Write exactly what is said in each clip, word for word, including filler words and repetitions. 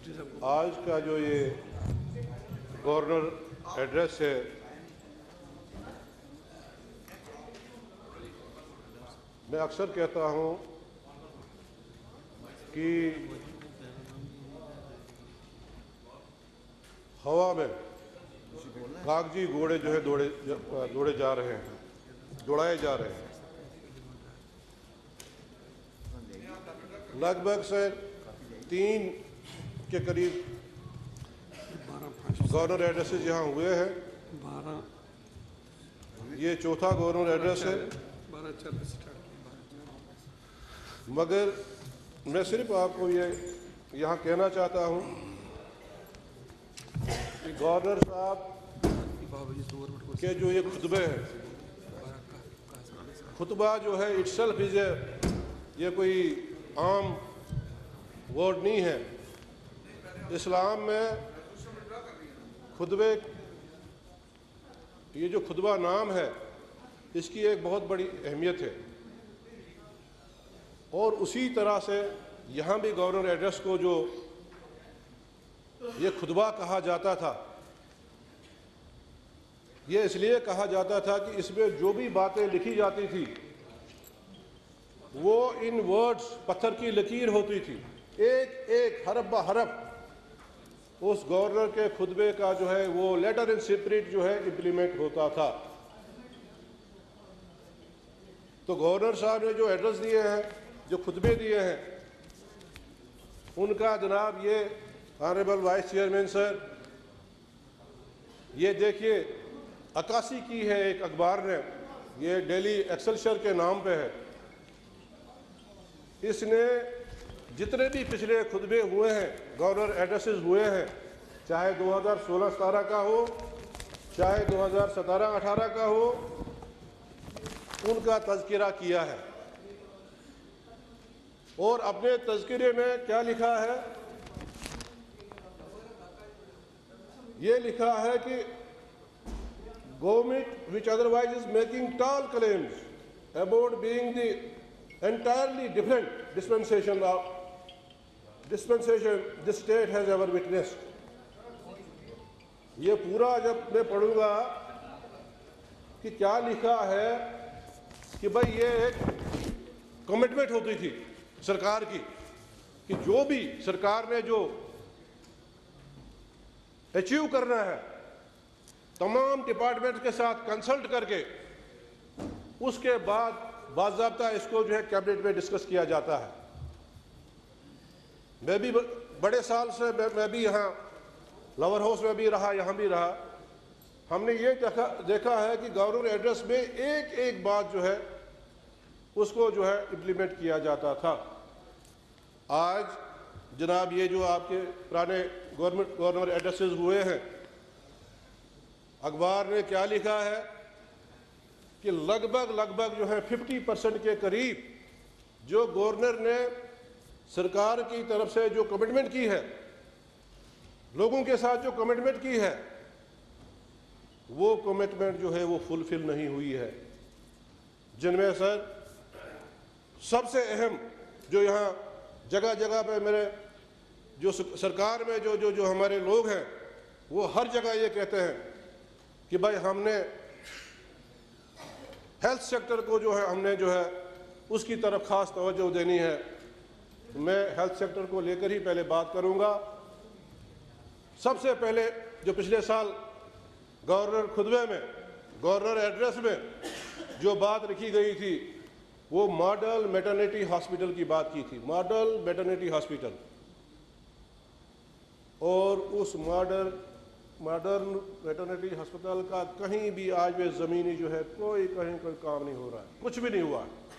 आज का जो ये गवर्नर एड्रेस है, मैं अक्सर कहता हूँ कि हवा में कागजी घोड़े जो है दौड़े दौड़े जा रहे हैं, दौड़ाए जा रहे हैं। लगभग से तीन के करीब गवर्नर एड्रेसेस यहाँ हुए हैं। ये चौथा गवर्नर एड्रेस है। मगर मैं सिर्फ आपको ये यहाँ कहना चाहता हूँ कि गवर्नर साहब के जो ये खुतबे हैं, खुतबा जो है इटसेल्फ इज ए, ये कोई आम वर्ड नहीं है। इस्लाम में खुतबे, ये जो खुतबा नाम है, इसकी एक बहुत बड़ी अहमियत है। और उसी तरह से यहाँ भी गवर्नर एड्रेस को जो ये खुतबा कहा जाता था, ये इसलिए कहा जाता था कि इसमें जो भी बातें लिखी जाती थी वो इन वर्ड्स पत्थर की लकीर होती थी। एक एक हरफ ब हरफ उस गवर्नर के खुतबे का जो है वो लेटर इन स्पिरिट जो है इम्प्लीमेंट होता था। तो गवर्नर साहब ने जो एड्रेस दिए हैं, जो खुतबे दिए हैं, उनका जनाब ये ऑनरेबल वाइस चेयरमैन सर, ये देखिए अक्कासी की है एक अखबार ने, ये डेली एक्सेलसियर के नाम पे है। इसने जितने भी पिछले खुतबे हुए हैं, गवर्नर एड्रेसेस हुए हैं, चाहे दो हज़ार सोलह सतारह का हो, चाहे दो हज़ार सतारह अठारह का हो, उनका तज़किरा किया है। और अपने तज़किरे में क्या लिखा है? ये लिखा है कि government which otherwise is making tall claims about being the entirely different dispensation of dispensation this state has ever witnessed। ये पूरा जब मैं पढ़ूंगा कि क्या लिखा है कि भाई ये एक कमिटमेंट होती थी सरकार की कि जो भी सरकार ने जो अचीव करना है, तमाम डिपार्टमेंट के साथ कंसल्ट करके उसके बाद बाज़ाब्ता इसको जो है कैबिनेट में डिस्कस किया जाता है। मैं भी बड़े साल से मैं, मैं भी यहाँ लोअर हाउस में भी रहा, यहाँ भी रहा। हमने ये देखा देखा है कि गवर्नर एड्रेस में एक एक बात जो है उसको जो है इम्प्लीमेंट किया जाता था। आज जनाब ये जो आपके पुराने गवर्नमेंट गवर्नर एड्रेसेस हुए हैं, अखबार ने क्या लिखा है कि लगभग लगभग जो है पचास परसेंट के करीब जो गवर्नर ने सरकार की तरफ से जो कमिटमेंट की है, लोगों के साथ जो कमिटमेंट की है, वो कमिटमेंट जो है वो फुलफिल नहीं हुई है। जिनमें सर सबसे अहम जो यहाँ जगह जगह पे मेरे जो सरकार में जो जो जो हमारे लोग हैं, वो हर जगह ये कहते हैं कि भाई हमने हेल्थ सेक्टर को जो है हमने जो है उसकी तरफ खास तवज्जो देनी है। मैं हेल्थ सेक्टर को लेकर ही पहले बात करूंगा। सबसे पहले जो पिछले साल गवर्नर खुतबे में, गवर्नर एड्रेस में जो बात लिखी गई थी, वो मॉडल मैटरनिटी हॉस्पिटल की बात की थी। मॉडल मैटरनिटी हॉस्पिटल, और उस मॉडल मॉडर्न वेटरनरी हस्पताल का कहीं भी आज में ज़मीनी जो है कोई कहीं कोई काम नहीं हो रहा है, कुछ भी नहीं हुआ।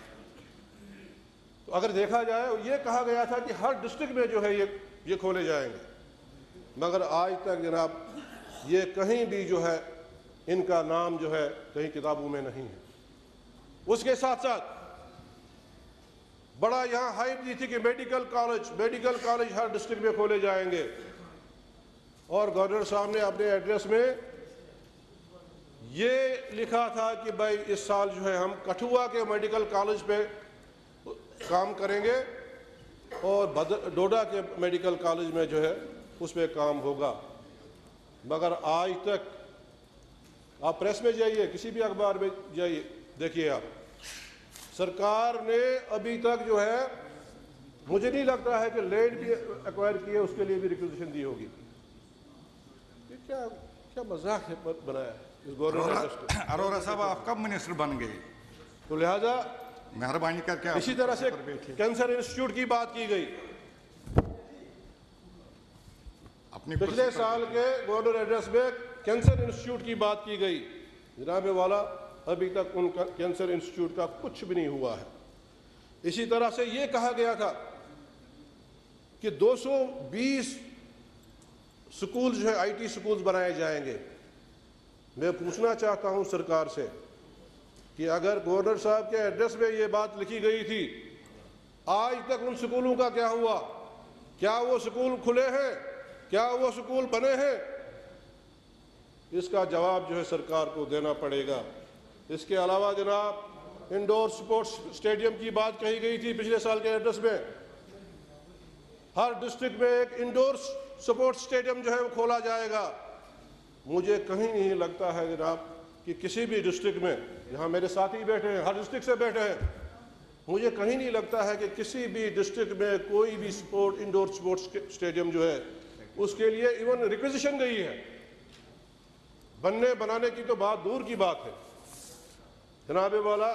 तो अगर देखा जाए, ये कहा गया था कि हर डिस्ट्रिक्ट में जो है ये ये खोले जाएंगे, मगर आज तक जनाब ये कहीं भी जो है इनका नाम जो है कहीं किताबों में नहीं है। उसके साथ साथ बड़ा यहाँ हाइप दी थी कि मेडिकल कॉलेज मेडिकल कॉलेज हर डिस्ट्रिक्ट में खोले जाएंगे, और गवर्नर साहब ने अपने एड्रेस में ये लिखा था कि भाई इस साल जो है हम कठुआ के मेडिकल कॉलेज पे काम करेंगे और डोडा के मेडिकल कॉलेज में जो है उस पर काम होगा। मगर आज तक आप प्रेस में जाइए, किसी भी अखबार में जाइए, देखिए आप, सरकार ने अभी तक जो है, मुझे नहीं लगता है कि लैंड भी एक्वायर किए उसके लिए भी रिक्विजिशन दी होगी। ये क्या क्या मजाक है बनाया इस गवर्नमेंट ने। अरोरा साहब, आप कब मिनिस्टर बन गए? तो लिहाजा मेहरबानी करके इसी तरह से कैंसर इंस्टीट्यूट की बात की गई। अपनी पिछले साल के गवर्नर एड्रेस में कैंसर इंस्टीट्यूट की बात की गई। जनाब वाला, अभी तक उन कैंसर इंस्टीट्यूट का कुछ भी नहीं हुआ है। इसी तरह से ये कहा गया था कि दो सौ बीस स्कूल जो है आईटी स्कूल बनाए जाएंगे। मैं पूछना चाहता हूं सरकार से कि अगर गवर्नर साहब के एड्रेस में ये बात लिखी गई थी, आज तक उन स्कूलों का क्या हुआ? क्या वो स्कूल खुले हैं? क्या वो स्कूल बने हैं? इसका जवाब जो है सरकार को देना पड़ेगा। इसके अलावा जनाब, इंडोर स्पोर्ट्स स्टेडियम की बात कही गई थी पिछले साल के एड्रेस में। हर डिस्ट्रिक्ट में एक इंडोर स्पोर्ट्स स्टेडियम जो है वो खोला जाएगा। मुझे कहीं नहीं लगता है जनाब कि किसी भी डिस्ट्रिक्ट में, जहां मेरे साथी बैठे हैं, हर डिस्ट्रिक्ट से बैठे हैं, मुझे कहीं नहीं लगता है कि किसी भी डिस्ट्रिक्ट में कोई भी स्पोर्ट इंडोर स्पोर्ट्स स्टेडियम जो है उसके लिए इवन रिक्वेजिशन गई है। बनने बनाने की तो बात दूर की बात है। जनाबे वाला,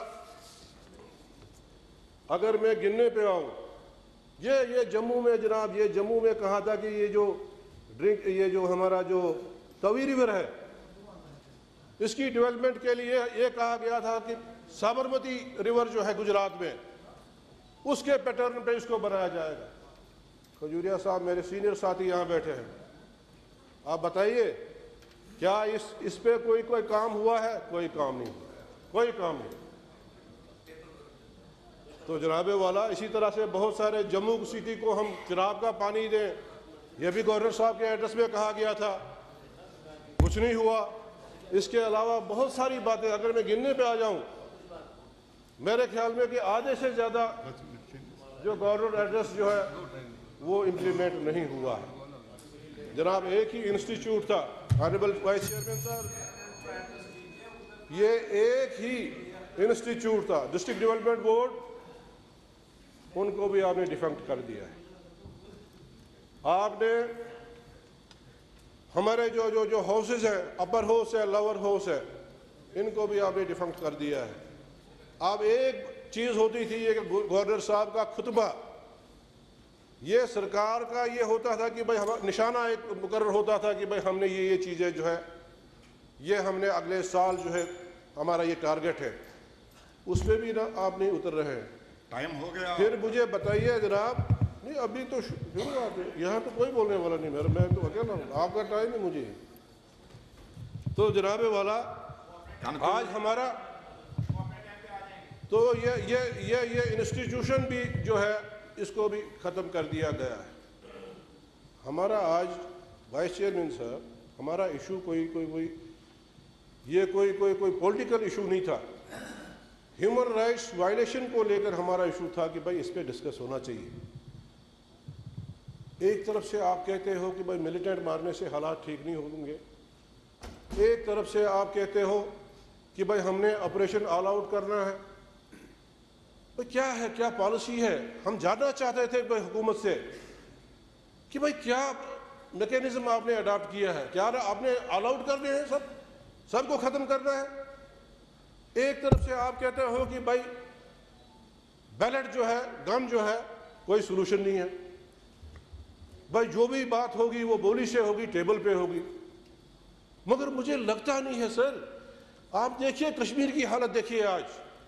अगर मैं गिनने पे आऊं, ये ये जम्मू में जनाब, ये जम्मू में कहा था कि ये जो ड्रिंक, ये जो हमारा जो तवी रिवर है, इसकी डेवलपमेंट के लिए ये कहा गया था कि साबरमती रिवर जो है गुजरात में, उसके पैटर्न पे इसको बनाया जाएगा। खजूरिया साहब मेरे सीनियर साथी यहाँ बैठे हैं, आप बताइए क्या इस इस पे कोई कोई काम हुआ है? कोई काम नहीं हुआ, कोई काम नहीं। तो जनाबे वाला, इसी तरह से बहुत सारे, जम्मू सिटी को हम चिराग का पानी दें, यह भी गवर्नर साहब के एड्रेस में कहा गया था, कुछ नहीं हुआ। इसके अलावा बहुत सारी बातें, अगर मैं गिनने पे आ जाऊं, मेरे ख्याल में कि आधे से ज़्यादा जो गवर्नर एड्रेस जो है वो इम्प्लीमेंट नहीं हुआ है। जनाब, एक ही इंस्टीट्यूट था, ऑनरेबल वाइस चेयरमैन साहब, ये एक ही इंस्टीट्यूट था, डिस्ट्रिक्ट डेवलपमेंट बोर्ड, उनको भी आपने डिफंक्ट कर दिया है। आपने हमारे जो जो जो हाउसेज हैं, अपर हाउस है, लोअर हाउस है, इनको भी आपने डिफंक्ट कर दिया है। अब एक चीज़ होती थी ये कि गवर्नर साहब का खुतबा, ये सरकार का ये होता था कि भाई हम, निशाना एक मुकर्रर होता था कि भाई हमने ये ये चीज़ें जो है, ये हमने अगले साल जो है हमारा ये टारगेट है, उस पर भी ना आप नहीं उतर रहे हैं। टाइम हो गया। फिर मुझे बताइए जनाब, नहीं अभी तो शुरू, आप यहाँ तो कोई बोलने वाला नहीं, मेरा मैं तो अकेला हूँ, आपका टाइम है मुझे। तो जनाबे वाला, आज हमारा तो ये ये ये ये इंस्टीट्यूशन भी जो है इसको भी ख़त्म कर दिया गया है। हमारा आज वाइस चेयरमैन साहब, हमारा इशू कोई कोई कोई ये कोई कोई कोई पॉलिटिकल इशू नहीं था, ह्यूमन राइट्स वायलेशन को लेकर हमारा इशू था कि भाई इस पर डिस्कस होना चाहिए। एक तरफ से आप कहते हो कि भाई मिलिटेंट मारने से हालात ठीक नहीं होंगे, एक तरफ से आप कहते हो कि भाई हमने ऑपरेशन ऑल आउट करना है। तो क्या है, क्या पॉलिसी है? हम जानना चाहते थे भाई हुकूमत से कि भाई क्या मैकेनिज्म आपने अडॉप्ट किया है, क्या आपने ऑल आउट करने हैं, सब सबको ख़त्म करना है। एक तरफ से आप कहते हो कि भाई बैलेट जो है, गन जो है, कोई सोल्यूशन नहीं है, भाई जो भी बात होगी वो बोली से होगी, टेबल पे होगी। मगर मुझे लगता नहीं है सर, आप देखिए कश्मीर की हालत देखिए। आज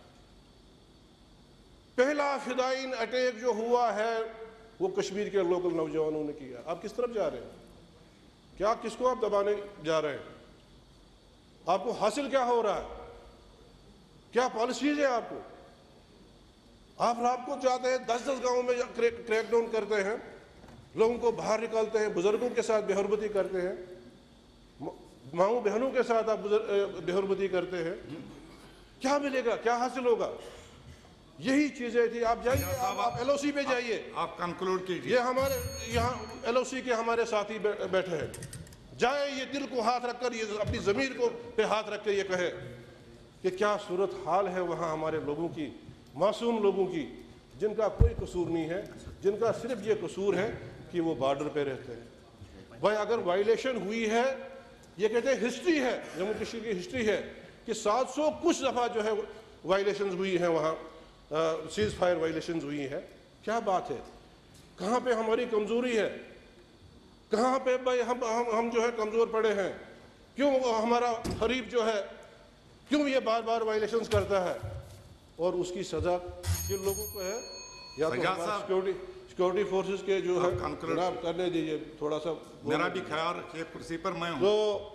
पहला फिदाइन अटैक जो हुआ है वो कश्मीर के लोकल नौजवानों ने किया। आप किस तरफ जा रहे हैं? क्या, किसको आप दबाने जा रहे हैं? आपको हासिल क्या हो रहा है? क्या पॉलिसीज है आपको? आप रात को जाते हैं, दस दस गांवों में क्रैकडाउन करते हैं, लोगों को बाहर निकालते हैं, बुजुर्गों के साथ बेहरमती करते हैं, माओ बहनों के साथ आप बेहरमती करते हैं। क्या मिलेगा, क्या हासिल होगा? यही चीजें थी। आप जाइए, आप, आप एलओसी पे जाइए, आप कंक्लूड कीजिए। ये हमारे यहाँ एलओसी के हमारे साथी बैठे हैं, जाए ये दिल को हाथ रखकर, ये अपनी जमीर को पे हाथ रख कर ये कहे कि क्या सूरत हाल है वहाँ हमारे लोगों की, मासूम लोगों की, जिनका कोई कसूर नहीं है, जिनका सिर्फ ये कसूर है कि वो बॉर्डर पे रहते हैं। भाई अगर वायलेशन हुई है, ये कहते हैं हिस्ट्री है, जम्मू कश्मीर की हिस्ट्री है कि सात सौ कुछ दफ़ा जो है वायलेशंस हुई हैं वहाँ, सीज फायर वायलेशंस हुई हैं। क्या बात है, कहाँ पे हमारी कमज़ोरी है, कहाँ पे भाई हम हम हम जो है कमज़ोर पड़े हैं, क्यों हमारा हरीफ जो है क्यों ये बार बार वायलेशंस करता है, और उसकी सज़ा जिन लोगों को है, या तो सिक्योरिटी सिक्योरिटी फोर्सेस के जो है जनाब करने दीजिए थोड़ा सा। मेरा भी ख्याल रखिए, कुर्सी पर मैं हूँ। तो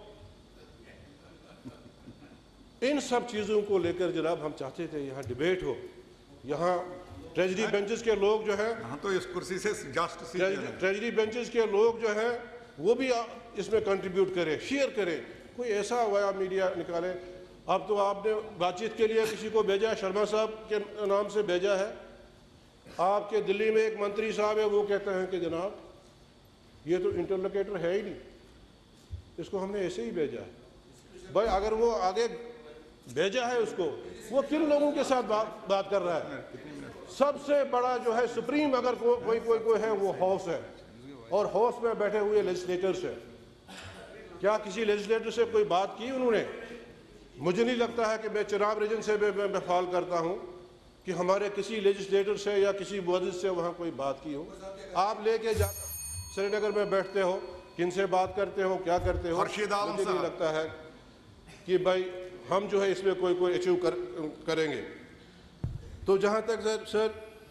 इन सब चीज़ों को लेकर जनाब हम चाहते थे यहाँ डिबेट हो, यहाँ ट्रेजरी बेंचेस के लोग जो है, हाँ तो इस कुर्सी से जस्ट ट्रेजरी बेंचेस के लोग जो है वो भी इसमें कंट्रीब्यूट करें, शेयर करें, कोई ऐसा वाया मीडिया निकाले। अब तो आपने बातचीत के लिए किसी को भेजा है, शर्मा साहब के नाम से भेजा है, आपके दिल्ली में एक मंत्री साहब है, वो कहते हैं कि जनाब ये तो इंटरलोकेटर है ही नहीं, इसको हमने ऐसे ही भेजा है। भाई अगर वो आगे भेजा है उसको, वो किन लोगों के साथ बात बात कर रहा है? सबसे बड़ा जो है सुप्रीम अगर को, कोई कोई कोई है वो हाउस है, और हाउस में बैठे हुए लेजिस्लेटर्स है। क्या किसी लेजिस्लेटर से कोई बात की उन्होंने? मुझे नहीं लगता है कि मैं चिनाब रीजन से मैं, मैं, मैं फॉल करता हूँ कि हमारे किसी लेजिस्लेटर से या किसी मुअज़्ज़िज़ से वहाँ कोई बात की हो। आप लेके जा श्रीनगर में बैठते हो, किन से बात करते हो, क्या करते हो? मुझे नहीं लगता है कि भाई हम जो है इसमें कोई कोई अचीव कर, करेंगे। तो जहाँ तक सर सर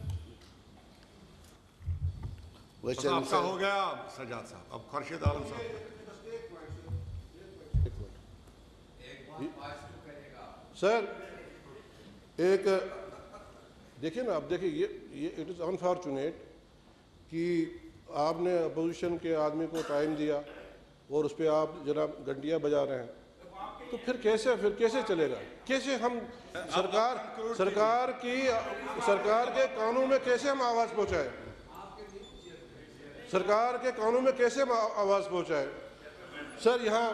आपका हो गया सज्जाद साहब, अब खुर्शीद आलम साहब। सर एक देखिए ना, अब देखिए ये ये इट इज़ अनफॉर्चुनेट कि आपने अपोजिशन के आदमी को टाइम दिया और उस पर आप जनाब घंटियाँ बजा रहे हैं, तो फिर कैसे फिर कैसे चलेगा? कैसे हम सरकार सरकार की सरकार के कानून में कैसे हम आवाज़ पहुँचाएं? सरकार के कानून में कैसे हम आवाज़ पहुँचाएं? सर यहाँ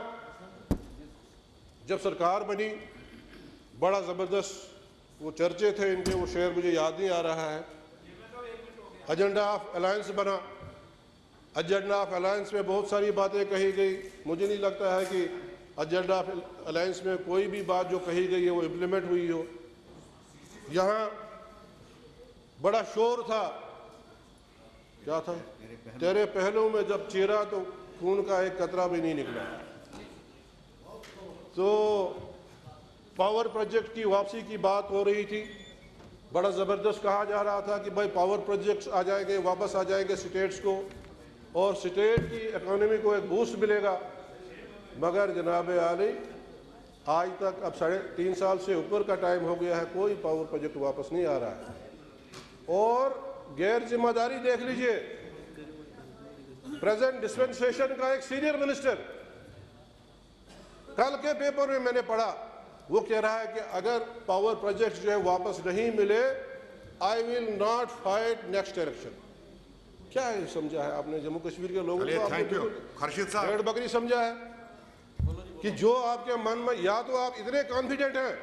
जब सरकार बनी, बड़ा ज़बरदस्त वो चर्चे थे इनके, वो शेर मुझे याद नहीं आ रहा है। एजेंडा ऑफ अलायंस बना, एजेंडा ऑफ अलायंस में बहुत सारी बातें कही गई। मुझे नहीं लगता है कि एजेंडा ऑफ अलायंस में कोई भी बात जो कही गई है वो इम्प्लीमेंट हुई हो। यहाँ बड़ा शोर था, क्या था? तेरे पहलू में जब चीरा तो खून का एक कतरा भी नहीं निकला। तो पावर प्रोजेक्ट की वापसी की बात हो रही थी, बड़ा ज़बरदस्त कहा जा रहा था कि भाई पावर प्रोजेक्ट्स आ जाएंगे, वापस आ जाएंगे स्टेट्स को, और स्टेट की इकोनॉमी को एक बूस्ट मिलेगा। मगर जनाब आली आज तक अब साढ़े तीन साल से ऊपर का टाइम हो गया है, कोई पावर प्रोजेक्ट वापस नहीं आ रहा है। और गैर जिम्मेदारी देख लीजिए, प्रेजेंट डिस्पेंसेशन का एक सीनियर मिनिस्टर, कल के पेपर में मैंने पढ़ा, वो कह रहा है कि अगर पावर प्रोजेक्ट जो है वापस नहीं मिले, I will not fight next election. क्या है समझा है आपने जम्मू कश्मीर के लोगों को? भेड़ बकरी समझा है कि जो आपके मन में, या तो आप इतने कॉन्फिडेंट हैं